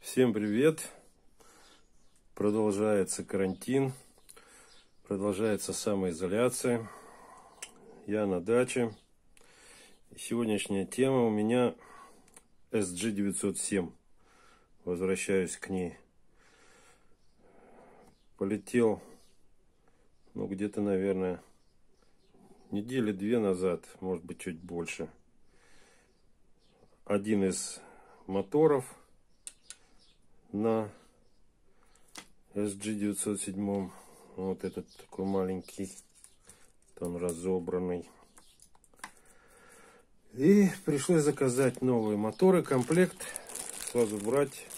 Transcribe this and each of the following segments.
Всем привет! Продолжается карантин, продолжается самоизоляция. Я на даче. И сегодняшняя тема у меня SG907. Возвращаюсь к ней. Полетел, где-то, наверное, недели 2 назад, может быть, чуть больше. Один из моторов на SG907. Вот этот такой маленький, там разобранный. И пришлось заказать новые моторы, комплект, сразу брать,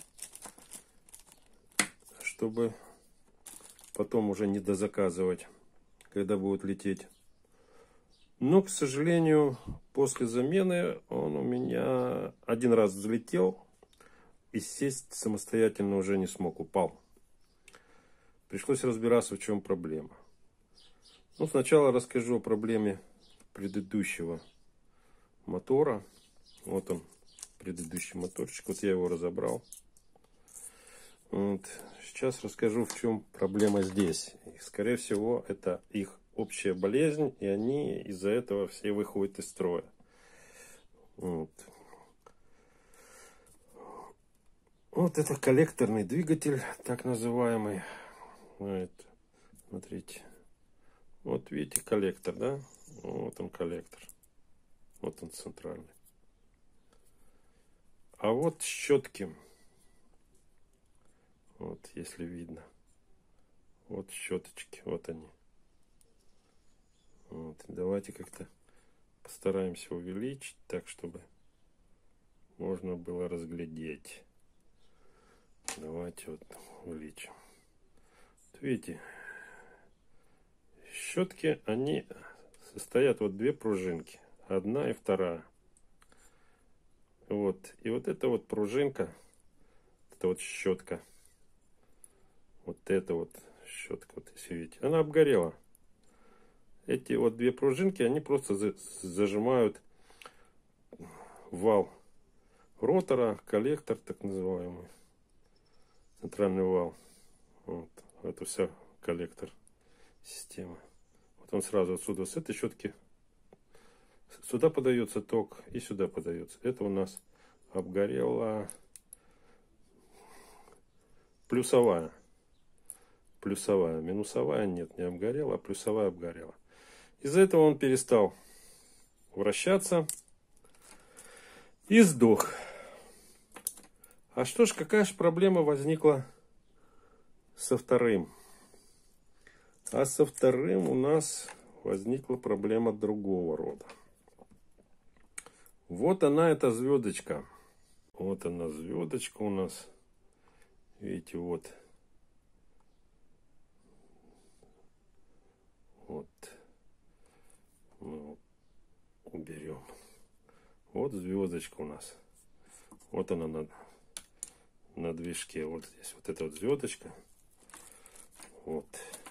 чтобы потом уже не дозаказывать, когда будет лететь. Но, к сожалению, после замены он у меня один раз взлетел и сесть самостоятельно уже не смог, упал. Пришлось разбираться, в чем проблема. Сначала расскажу о проблеме предыдущего мотора. Вот он, предыдущий моторчик. Вот я его разобрал. Сейчас расскажу, в чем проблема здесь. И, скорее всего, это их общая болезнь, и они из-за этого все выходят из строя. Вот это коллекторный двигатель, так называемый. Смотрите. Вот видите коллектор, да? Вот он коллектор. Вот он центральный. А вот щетки. Вот, если видно. Вот щеточки, вот они. Вот, давайте как-то постараемся увеличить так, чтобы можно было разглядеть. Давайте вот увеличим. Вот видите, щетки, они состоят вот две пружинки. Одна и вторая. Вот. И вот эта вот пружинка, это вот щетка. Вот эта вот щетка, вот если видите, она обгорела. Эти вот две пружинки, они просто зажимают вал ротора, коллектор так называемый. Центральный вал. Вот. Это вся коллектор система. Вот он сразу отсюда, с этой щетки, сюда подается ток и сюда подается. Это у нас обгорела плюсовая. Плюсовая. Минусовая нет, не обгорела, а плюсовая обгорела. Из-за этого он перестал вращаться и сдох. А что ж, какая же проблема возникла со вторым? А со вторым у нас возникла проблема другого рода. Вот она, эта звездочка. Вот она, звездочка у нас. Видите, вот. Вот. Мы уберем. Вот звездочка у нас. Вот она на движке. Вот здесь вот эта вот звездочка. Вот.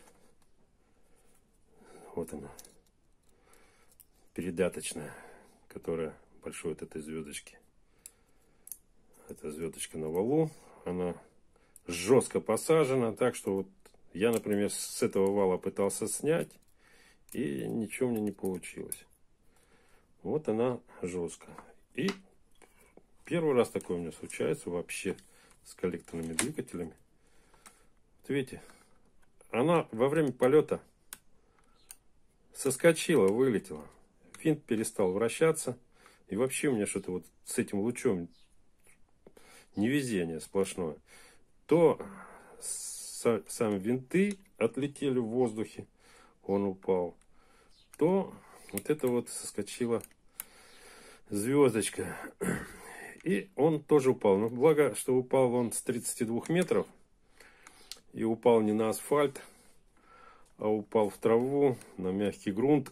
Вот она. Передаточная, которая большой от этой звездочки. Эта звездочка на валу. Она жестко посажена. Так что вот я, например, с этого вала пытался снять. И ничего мне не получилось. Вот она жестко. И первый раз такое у меня случается вообще с коллекторными двигателями. Вот видите, она во время полета соскочила, вылетела. Винт перестал вращаться. И вообще у меня что-то вот с этим лучом невезение сплошное. То сами винты отлетели в воздухе, он упал. То вот это вот соскочила звездочка. И он тоже упал. Но благо, что упал он с 32 метров. И упал не на асфальт, а упал в траву, на мягкий грунт.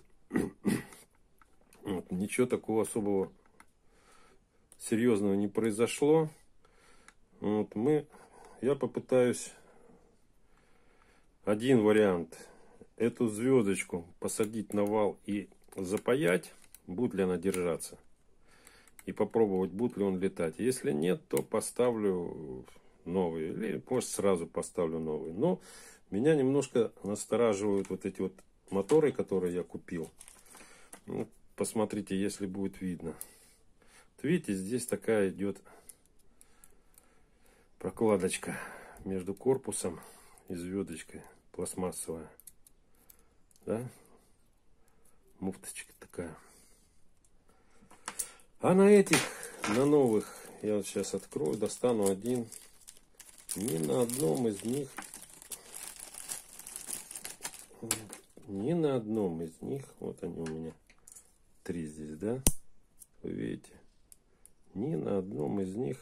Вот, ничего такого особого серьезного не произошло. Вот, я попытаюсь один вариант. Эту звездочку посадить на вал и запаять. Будет ли она держаться. И попробовать, будет ли он летать. Если нет, то поставлю новый. Или, может, сразу поставлю новый. Но меня немножко настораживают вот эти вот моторы, которые я купил. Ну, посмотрите, если будет видно. Вот видите, здесь такая идет прокладочка между корпусом и звездочкой пластмассовая. Да? Муфточка такая. А на этих, на новых, я вот сейчас открою, достану один. Ни на одном из них, вот они у меня, 3 здесь, да? Вы видите? Ни на одном из них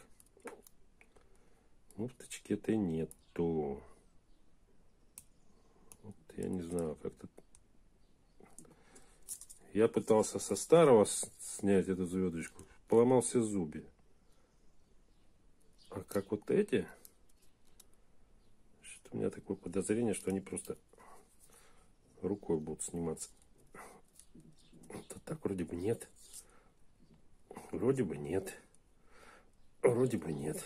муфточки этой нету. Вот я не знаю, как тут. Я пытался со старого снять эту звездочку, поломал все зубья. А как вот эти, что у меня такое подозрение, что они просто рукой будут сниматься. Это так вроде бы нет. Вроде бы нет. Вроде бы нет.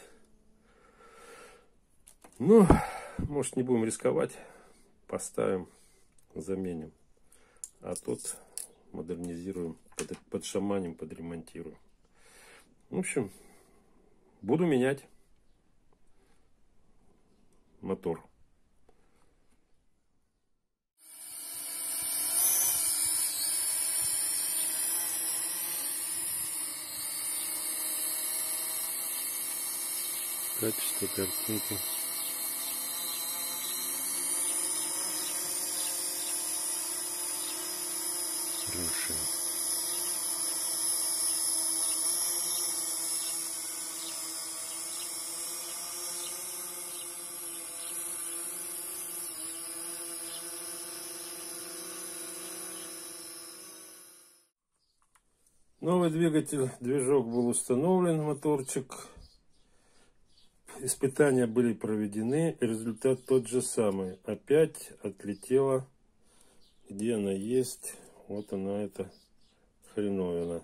Ну, может, не будем рисковать. Поставим, заменим. А тут модернизируем, подшаманим, подремонтируем. В общем, буду менять мотор. Качество картинки. Хорошее. Новый двигатель, движок был установлен, моторчик. Испытания были проведены, результат тот же самый. Опять отлетела, где она есть. Вот она, эта хреновина.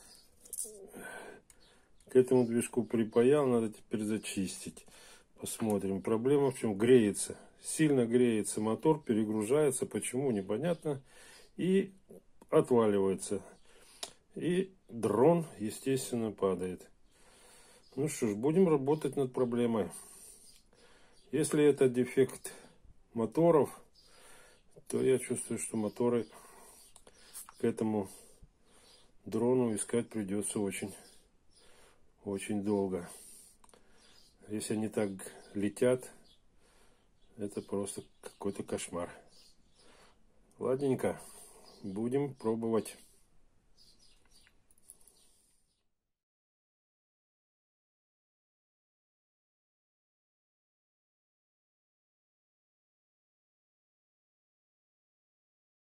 К этому движку припаял, надо теперь зачистить. Посмотрим. Проблема в чем? Греется. Сильно греется мотор, перегружается. Почему? Непонятно. И отваливается. И дрон, естественно, падает. Ну что ж, будем работать над проблемой. Если это дефект моторов, то я чувствую, что моторы к этому дрону искать придется очень долго. Если они так летят, это просто какой-то кошмар. Ладненько, будем пробовать.